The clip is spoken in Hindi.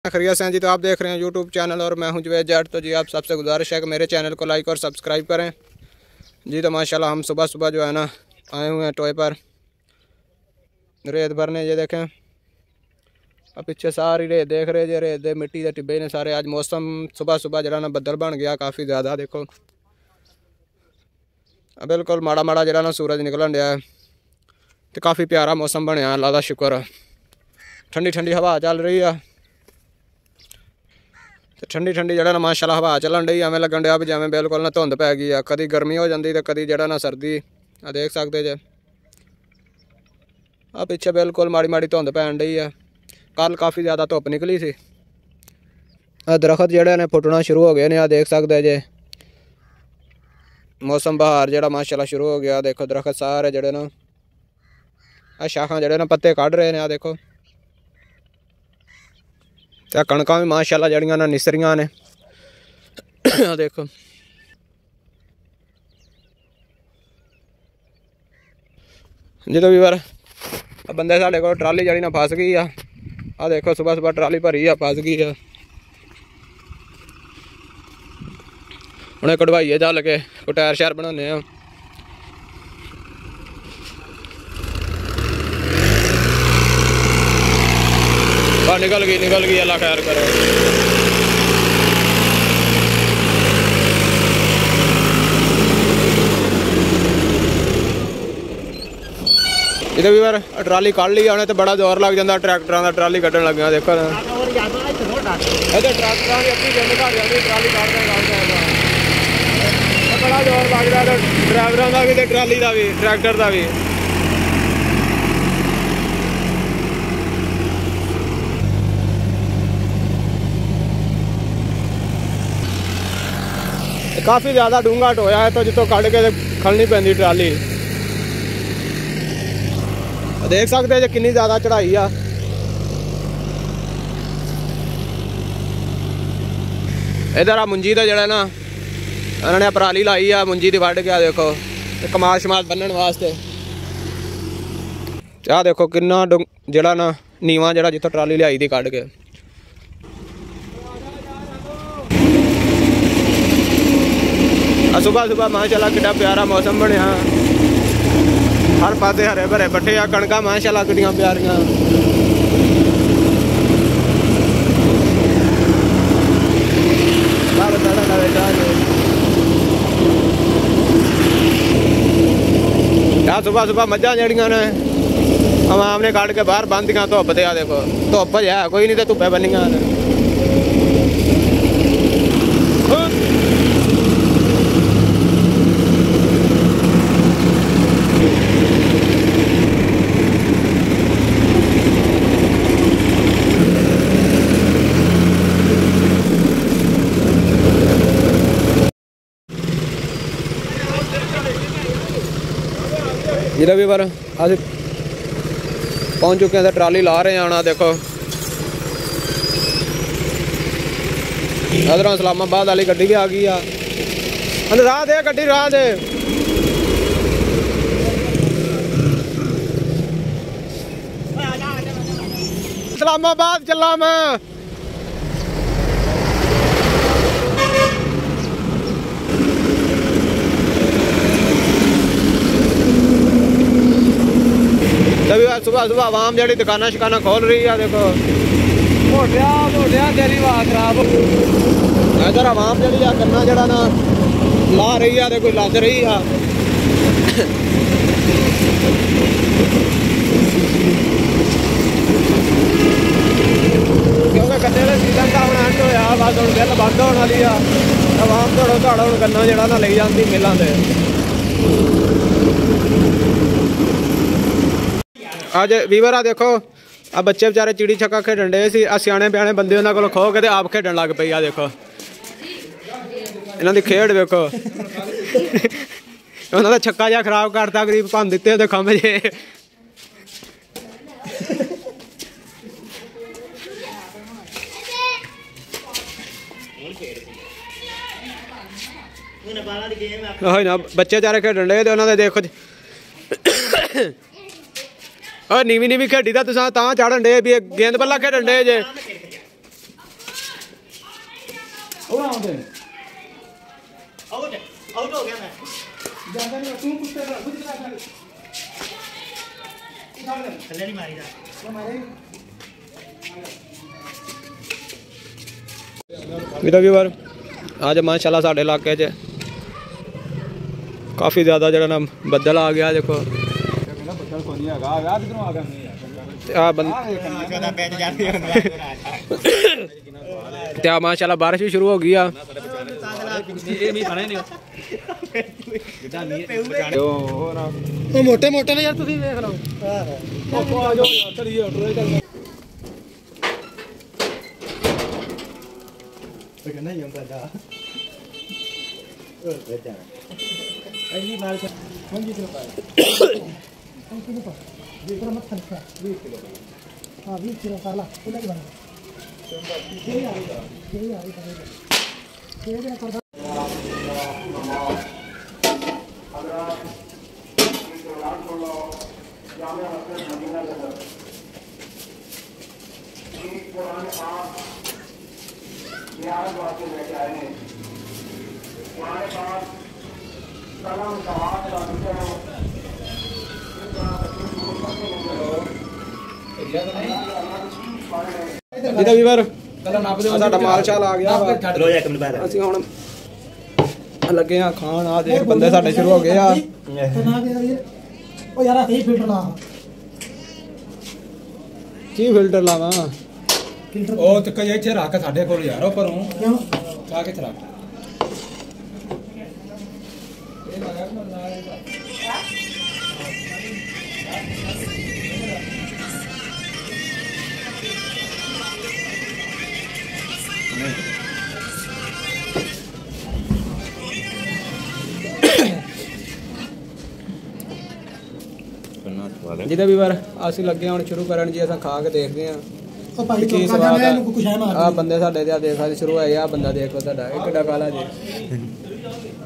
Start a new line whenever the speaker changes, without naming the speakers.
खैरियत से हैं जी। तो आप देख रहे हैं यूट्यूब चैनल और मैं हूं जुवैद जट। तो जी आप सबसे गुजारिश है कि मेरे चैनल को लाइक और सब्सक्राइब करें जी। तो माशाल्लाह हम सुबह सुबह जो है ना आए हुए हैं टोए पर रेत भरने। ये देखें अब पीछे सारी रेत देख रहे जी, रेत दे मिट्टी के टिब्बे ने सारे। आज मौसम सुबह सुबह जरा ना बदल बन गया काफ़ी ज़्यादा। देखो बिल्कुल माड़ा माड़ा जरा ना सूरज निकलन डया है तो काफ़ी प्यारा मौसम बनया। अल्लाह दा शुक्र है। ठंडी ठंडी हवा चल रही है तो ठंडी ठंडी जरा ना माशाल्लाह हवा चलन रही। एवं लगन डया भी जिवें बिल्कुल ना धुंध पै गई है। कभी गर्मी हो जाती तो कभी जरा ना सर्दी। आ देख सकते जे आ पिछे बिल्कुल माड़ी माड़ी धुंध पैन रही है। कल काफ़ी ज़्यादा धुप निकली सी। दरख्त जड़े ने फुटना शुरू हो गए ने। आ देख सकते जे मौसम बहार जड़ा माशाल्लाह शुरू हो गया। देखो दरख्त सारे जड़े ना आ शाखा जड़े ना पत्ते कढ़ रहे हैं। आ देखो तो कणक भी माशाल्लाह जड़ियां ना निसरियां ने। देखो जो भी बार बंदे साढ़े को ट्राली जड़ी ना फस गई आ देखो सुबह सुबह ट्राली भरी फस गई है। उन्हें कढ़वाइए चल के कोई टायर शैर बनाने निकल गई अल्लाह खैर करे। इधर भी बार ट्राली कढ़ ली उन्हें तो बड़ा जोर लग जाता ट्रैक्टर का। ट्राली कढ़न लग गया देखो ट्रैक्टर बड़ा जोर लग रहा ड्राइवरों का भी तो ट्राली का भी ट्रैक्टर का भी। काफ़ी ज़्यादा डूंगा टोया है तो जितों कढ़ के खलनी पैंदी ट्राली। देख सकते हैं कितनी ज़्यादा चढ़ाई आ। इधर आ मुंजी का जड़ा ना उन्होंने पराली लाई आ मुंजी की वढ़ के। देखो कमाल शमाल बन्नण वास्ते। आ देखो किन्ना जड़ा ना नीवा जड़ा जितों ट्राली लियाई थी कढ़ के। सुबह सुबह माशाल्लाह कितना प्यारा मौसम बनया। हर पासे हरे भरे बट्ठे आ कणक माशाल्लाह कितनी प्यारियां। सुबह सुबह मझां जड़ियां ने आवाम ने कढ़ के बाहर बंदियां धुप ते। आ देखो धुप है कोई नहीं तो धुप्पे बनियां ने। जिधर भी बार अस पहुँच चुके हैं तो ट्राली ला रहे हैं आना। देखो इधरों इस्लामाबाद वाली गड्डी भी आ गई है। राह दे गड्डी राह दे। इस्लामाबाद चला मैं। तभी सुबह सुबह आवाम जड़ी दुकाना शिकाना खोल रही है। देखो तेरी आवाज खराब इधर आवाम जड़ी करना जड़ा ना ला रही है। देखो लद रही है। क्योंकि गन्ने के सीजन का हम एंड होया बस हम बिल बंद होने वाली है। आवाम दौड़ो दौड़ो हम गन्ना जड़ा ना ले जाती मिलों से। अज वीवर आ देखो आ बच्चे बेचारे चिड़ी छक्का खेडन डे सी। सियाने ब्याने बंदे उन्होंने को खो के आप खेडन लग पई। आ देखो इन्हों की खेड देखो उन्होंने छक्का जहा खराब करता गरीब भन दिते तो खंभ जे। ना बच्चे बेचारे खेडन डे तो उन्होंने देखो नीवी नीवी खेडी दा तुसां तां चाढ़न डे भी गेंद बल्ला खेडन डे जे। और आउंदे
आउट हो गया मैं
ज्यादा नहीं तू कुछ कर खुद चला कर
थल्ले नहीं मारी जा
मेरा व्यूअर आज माशाल्लाह साढ़े इलाके च काफ़ी ज़्यादा जरा ना बदल आ गया देखो क्या माशाल्लाह बारिश भी शुरू हो गई है मोटे मोटे ने यार तुम देख लो नहीं ऐसी बार से कौन जी किलो पाए 5 किलो पाए ये पूरा मत खर्चा 20 किलो हां 20 किलो साला किलो की बना ये आ रही ये कर ਇਹਦਾ ਵੀਰ ਸਾਡਾ ਮਾਲ ਚਾਲ ਆ ਗਿਆ ਵਾ ਅਸੀਂ ਹੁਣ ਲੱਗੇ ਆ ਖਾਣ ਆ ਦੇਖ ਬੰਦੇ ਸਾਡੇ ਸ਼ੁਰੂ ਹੋ ਗਏ ਆ ਉਹ ਯਾਰ ਸਹੀ ਫਿਲਟਰ ਲਾ ਕੀ ਫਿਲਟਰ ਲਾਵਾਂ ਉਹ ਤੇ ਕਈ ਇੱਥੇ ਰੱਖ ਸਾਡੇ ਕੋਲ ਯਾਰ ਉਹ ਪਰੋਂ ਕਿਉਂ ਆ ਕਿੱਥੇ ਰੱਖ ਜਿਹਦਾ ਵੀ ਵਾਰ ਅਸੀਂ ਲੱਗੇ ਹੁਣ ਸ਼ੁਰੂ ਕਰਨ ਜੀ ਅਸਾਂ ਖਾ ਕੇ ਦੇਖਦੇ ਆਂ ਉਹ ਭਾਈ ਕੀ ਸਵਾਦ ਆ ਬੰਦੇ ਸਾਡੇ ਤੇ ਆ ਦੇਖ ਸ਼ੁਰੂ ਹੋਏ ਆ ਬੰਦਾ ਦੇਖੋ ਤੁਹਾਡਾ ਇਹ ਕਿੱਡਾ ਕਾਲਾ ਜੀ